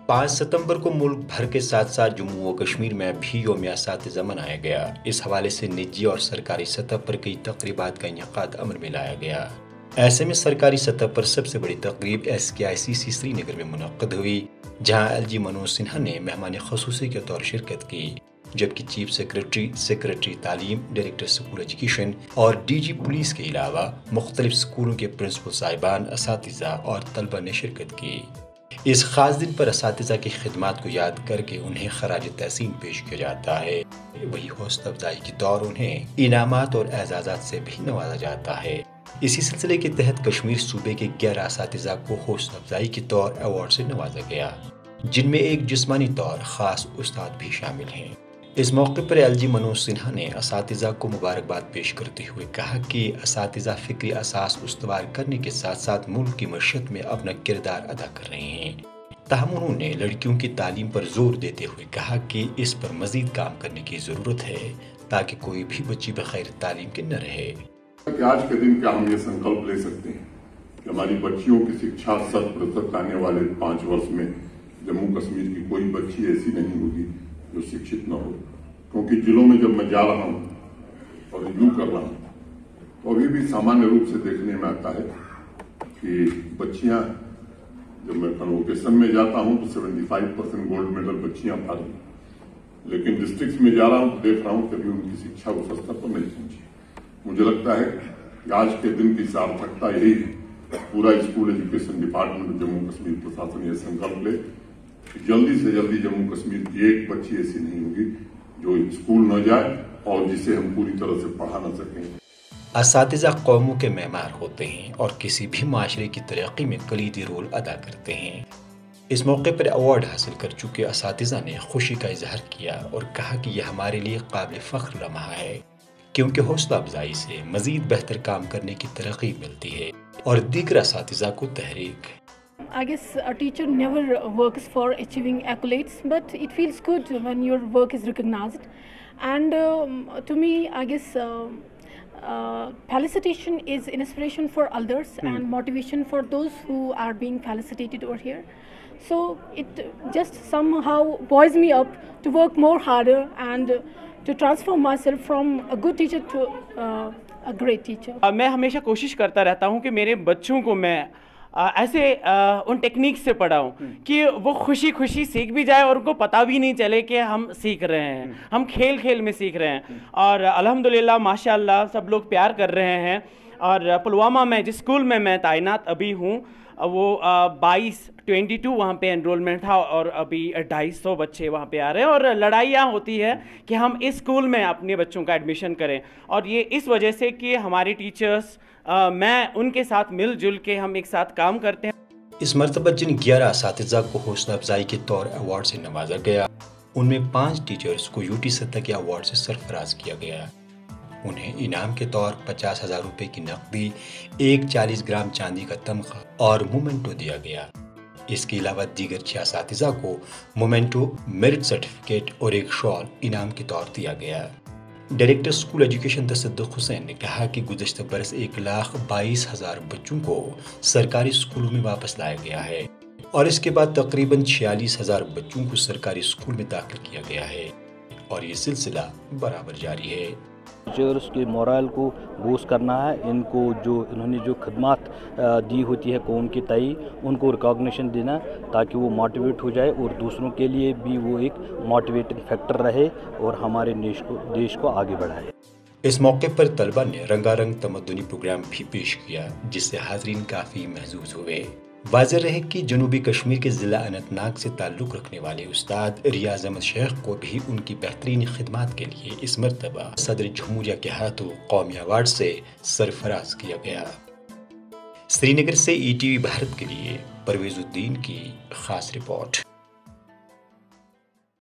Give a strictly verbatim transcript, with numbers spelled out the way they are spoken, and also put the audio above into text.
पाँच सितंबर को मुल्क भर के साथ साथ जम्मू व कश्मीर में भी यौम असातिज़ा मनाया गया। इस हवाले से निजी और सरकारी सतह पर कई तकरीबात का इनेकाद अमल में लाया गया। ऐसे में सरकारी सतह पर सबसे बड़ी तकरीब एस के आई सी सी श्रीनगर में मुनक्कद हुई, जहां एल जी मनोज सिन्हा ने मेहमान खसूसी के तौर शिरकत की, जबकि चीफ सेक्रेटरी, सेक्रेटरी तालीम, डायरेक्टर स्कूल एजुकेशन और डी जी पुलिस के अलावा मुख्तलिफ स्कूलों के प्रिंसिपल साहिबान, असातिज़ा और तलबा ने शिरकत की। इस खास दिन पर असातिज़ा की खिदमात को याद करके उन्हें खराज तहसीन पेश किया जाता है। वही हौसला अफजाई के दौर उन्हें इनामात और एजाज़ात से भी नवाजा जाता है। इसी सिलसिले के तहत कश्मीर सूबे के ग्यारह असातिज़ा को हौसला अफजाई के तौर अवार्ड से नवाजा गया, जिनमें एक जिस्मानी तौर खास उस्ताद भी शामिल हैं। इस मौके पर एल जी मनोज सिन्हा ने असातिज़ा को मुबारकबाद पेश करते हुए कहा कि असातिज़ा फ़िक्री असास उस्तवार करने के साथ साथ मुल्क की मशत में अपना किरदार अदा कर रहे हैं। ताहम उन्होंने लड़कियों की तालीम पर जोर देते हुए कहा कि इस पर मजीद काम करने की ज़रूरत है ताकि कोई भी बच्ची बगैर तालीम के न रहे। आज के दिन क्या हम ये संकल्प ले सकते हैं कि हमारी बच्चियों की शिक्षा शत प्रतिशत आने वाले पाँच वर्ष में जम्मू कश्मीर की कोई बच्ची ऐसी नहीं होगी जो शिक्षित न हो। क्योंकि जिलों में जब मैं जा रहा हूं और रिव्यू कर रहा हूं तो अभी भी सामान्य रूप से देखने में आता है कि बच्चियां, जब मैं कन्वोकेशन में जाता हूं तो पचहत्तर परसेंट गोल्ड मेडल बच्चियां पा रही, लेकिन डिस्ट्रिक्ट में जा रहा हूं तो देख रहा हूं कभी उनकी शिक्षा उस स्तर पर नहीं पहुंची। मुझे लगता है कि आज के दिन की सार्थकता यही है, पूरा school education department Jammu Kashmir प्रशासन ये संकल्प ले कि जल्दी से जल्दी जम्मू कश्मीर की एक बच्ची ऐसी नहीं होगी जो स्कूल न जाए और जिसे हम पूरी तरह से पढ़ा न सकें। असातिज़ा कौमों के मेहमान होते हैं और किसी भी माशरे की तरक्की में कलीदी रोल अदा करते हैं। इस मौके पर अवार्ड हासिल कर चुके असातिज़ा ने खुशी का इजहार किया और कहा कि यह हमारे लिए काबिल फ़ख्र लम्हा है, क्योंकि हौसला अफजाई से मजीद बेहतर काम करने की तरक्की मिलती है और दीगर असातिज़ा को तहरीक। I guess a teacher never works for achieving accolades, but it feels good when your work is recognized. And um, to me, I guess uh, uh, felicitation is inspiration for others mm. and motivation for those who are being felicitated over here. So it just somehow buoys me up to work more harder and to transform myself from a good teacher to uh, a great teacher. uh, मैं हमेशा कोशिश करता रहता हूँ कि मेरे बच्चों को मैं आ, ऐसे आ, उन टेक्निक से पढ़ाऊँ कि वो खुशी खुशी सीख भी जाए और उनको पता भी नहीं चले कि हम सीख रहे हैं, हम खेल खेल में सीख रहे हैं। और अल्हम्दुलिल्लाह माशाअल्लाह सब लोग प्यार कर रहे हैं। और पुलवामा में जिस स्कूल में मैं तैनात अभी हूँ वो बाईस ट्वेंटी टू वहाँ पे एनरोलमेंट था और अभी ढाई सौ बच्चे वहाँ पे आ रहे हैं। और लड़ाइयाँ होती है कि हम इस स्कूल में अपने बच्चों का एडमिशन करें, और ये इस वजह से कि हमारे टीचर्स आ, मैं उनके साथ मिलजुल के हम एक साथ काम करते हैं। इस मरतबा जिन ग्यारह असातिज़ा को हौसला अफजाई के तौर अवार्ड से नवाजा गया, उनमें पाँच टीचर्स को यूटी सतह के अवार्ड से सरफराज किया गया। उन्हें इनाम के तौर पचास हजार रुपये की नकदी, एक चालीस ग्राम चांदी का तमगा और मोमेंटो दिया गया। इसके अलावा दीगर छह असातिज़ा को मोमेंटो, मेरिट सर्टिफिकेट और एक शॉल इनाम के तौर दिया गया। Director school education Tasadduq Hussain ने कहा कि गुज़श्ता बरस एक लाख बाईस हजार बच्चों को सरकारी स्कूलों में वापस लाया गया है और इसके बाद तकरीबन छियालीस हजार बच्चों को सरकारी स्कूल में दाखिल किया गया है और ये सिलसिला बराबर जारी है। टीचर्स के मोरल को बूस्ट करना है, इनको जो इन्होंने जो खदमात दी होती है कौम के तई उनको रिकॉग्निशन देना ताकि वो मोटिवेट हो जाए और दूसरों के लिए भी वो एक मोटिवेटिंग फैक्टर रहे और हमारे देश को देश को आगे बढ़ाए। इस मौके पर तलबा ने रंगारंग तमद्दुनी प्रोग्राम भी पेश किया, जिससे हाजरीन काफ़ी महजूज हुए। वाज़ेह रहे कि जनूबी कश्मीर के ज़िला अनंतनाग से ताल्लुक़ रखने वाले उस्ताद रियाज़ अहमद शेख को भी उनकी बेहतरीन खिदमात के लिए इस मरतबा सदर जमहूरिया के हाथों कौमी अवार्ड से सरफराज किया गया। श्रीनगर से ई टी वी भारत के लिए परवेज़ुद्दीन की खास रिपोर्ट।